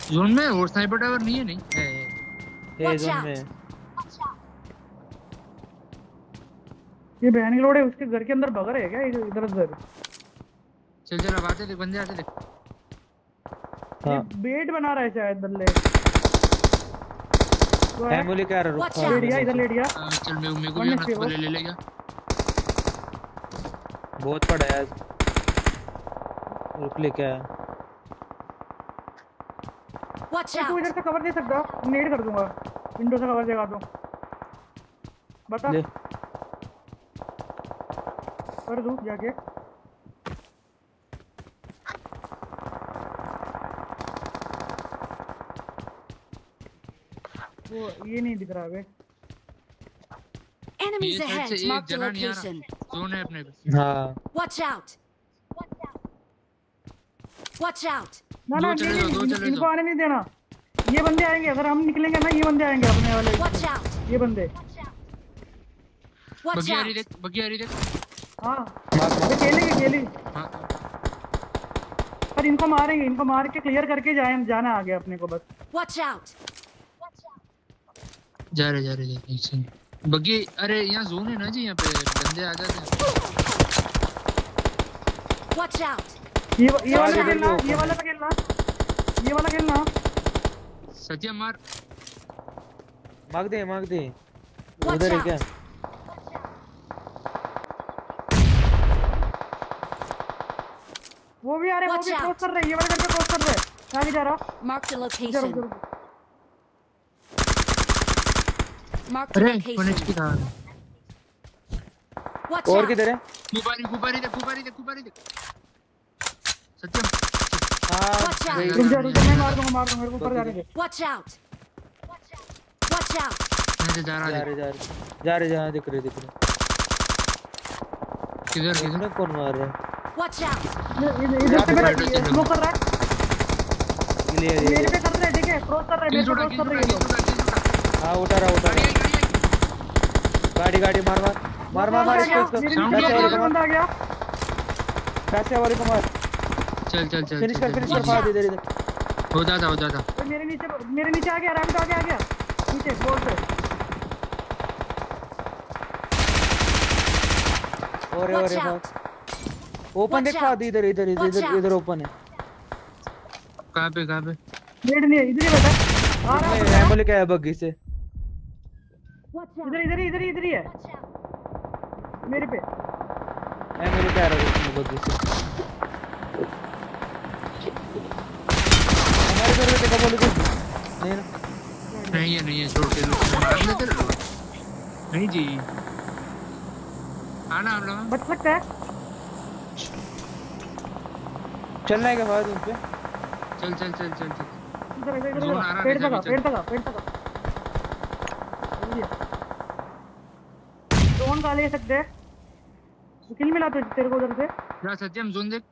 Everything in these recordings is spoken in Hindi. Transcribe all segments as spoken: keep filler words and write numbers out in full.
जोन में और स्नाइपर टावर नहीं है नहीं है ये जोन में ये बहन के लोड़े उसके घर के अंदर बगर है क्या इधर उधर। चल चल अब आते देख बंदे आते देख। ये बेट बना रहा है शायद बल्ले। एमो लेके आ रहा रुक ले लिया इधर ले लिया। चल मैं मेरे को भी हाथ वाले ले लेगा। बहुत पड़ा है आज रुक लेके आया। तू इधर से कवर दे सकता नेड कर दूंगा विंडो से कवर देगा तो बता ले कर दूं जाके। वो ये नहीं दिख रहा है। Enemies ahead. Mark the location. Zone है अपने पे। हाँ Watch out. Watch out. ना ना इनको आने नहीं देना। ये बंदे आएंगे अगर हम निकलेंगे ना ये बंदे आएंगे अपने वाले। Watch out. ये बंदे Watch out. देख बगियारी देख। हाँ ये खेलेंगे खेलेंगे। पर इनको मारेंगे इनको मार के क्लियर करके जाए जाना आगे अपने को बस। Watch out. जा रहे जा रहे जा रहे बग्गी। अरे यहाँ जोन है ना जी यहाँ पे बंदे आ जाते हैं। Watch out. ये ये वाला खेलना ये वाला खेलना ये वाला खेलना। सत्या मार मार दे मार दे उधर है क्या। वो भी आ रहे वो भी क्रॉस कर रहे ये वाला करके क्रॉस कर रहे आगे जा रहा। Mark the location. Mark the अरे location. कौन एचपी था। और किधर है। कुबारी कुबारी देख कुबारी देख कुबारी देख सत्यम। हाँ रुक जा रुक जा मैं मार दूंगा मार दूंगा मेरे को ऊपर जाने दे। Watch out. Watch out. मैं जा रहा जा रहे जा रहे जा रहे जा दिख रहे दिख रहे। किधर किधर कौन मार रहा है। Watch out. इधर से मेरा स्लो कर रहा है। क्लियर मेरे पे कर रहे हैं ठीक है क्रॉस कर रहे हैं मेरे को क्रॉस कर रहे हैं। हाँ उठा रहा उठा रहा गाड़ी गाड़ी मार मार मार मार मार इसको इसको बंदा आ गया। पैसे वाले को मार। चल चल चल फिनिश कर फिनिश कर मार इधर इधर हो जाता हो जाता। मेरे नीचे मेरे नीचे आ गया रैम तो आगे आ गया नीचे बोल पे। और और ओपन देख पा इधर इधर इधर इधर ओपन है। कहां पे कहां पे नेड नहीं इधर ही बैठा आ रहा है। एमो लेके आया बग्गी से इधर इधर इधर इधर ही है मेरे पे। एमो लेके आ रहा है बग्गी से। हमारे घर में देखा बोलो नहीं ना नहीं है नहीं है छोड़ के मार लेते नहीं जी। आना हम लोग बच सकता है। चलना है क्या बाहर उन पे। चल चल चल चल चल इधर इधर इधर पेड़ तक पेड़ तक पेड़ तक जोन का ले सकते हैं। किल मिला तो तेरे को उधर से जा सत्यम जोन देख।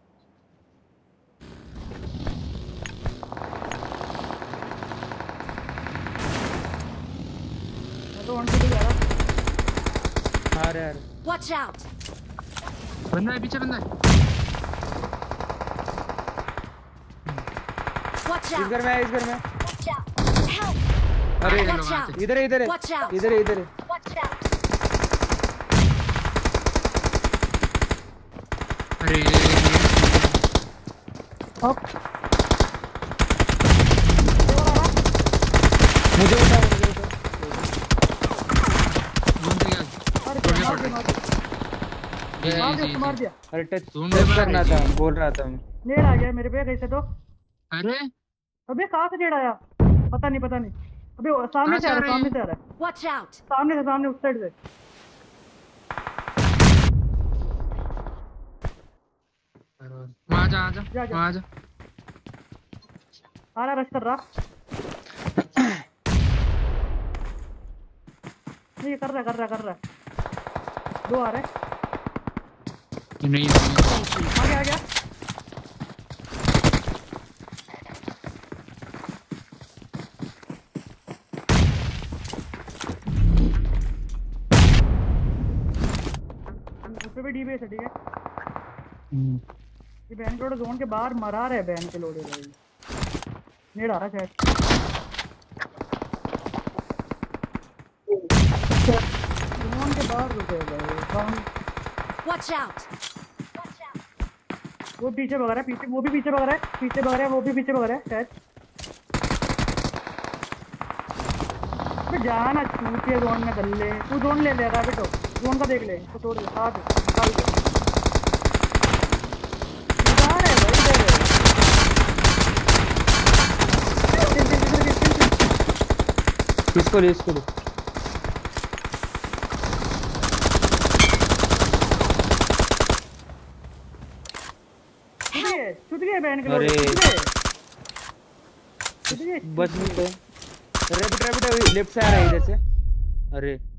मैं तो वन पे जा रहा। आ रहा है Watch out. बंदा है पीछे बंदा है। Watch इस out. घर में है इस घर में। Help. अरे Watch out. इधर है इधर है Watch out. इधर है इधर है। Watch out. अरे अब मुझे उठा मुझे उठा जोन पे गया मार जी दिया जी मार दिया। अरे टच जोन टच में करना था बोल रहा था मैं। नेड आ गया मेरे पे कैसे तो। अरे अबे कहां से नेड आया पता नहीं पता नहीं। अबे सामने से आ रहा है सामने से आ रहा है Watch out. सामने से सामने उस साइड से। वहां जा आजा वहां जा। आ रहा रश कर रहा नहीं कर रहा कर रहा कर रहा दो आ रहे नहीं आ गया आ गया। उस पे भी डी बेस है ठीक है। ये बहन के लोड़े जोन के बाहर मरा रहे बहन के लोड़े भाई। नेड आ रहा है शायद। जोन के बाहर रुके गए हम। Watch out! वो पीछे भग रहा है, पीछे वो भी पीछे भग रहा है, पीछे भग रहा है, वो भी पीछे भग रहा है शायद। मैं जाना छूटे जोन में दल्ले, तू जोन ले ले रहा है बेटो, जोन का देख ले, तो तोड़ दे, साथ निकाल दे। निकाल है भाई इधर। इसको ले इसको ले। छूट गए बहन के अरे। लोग, छूट गए। छूट गए। बच नहीं तो रैपिड रैपिड लेफ्ट से आ रहा है इधर से। अरे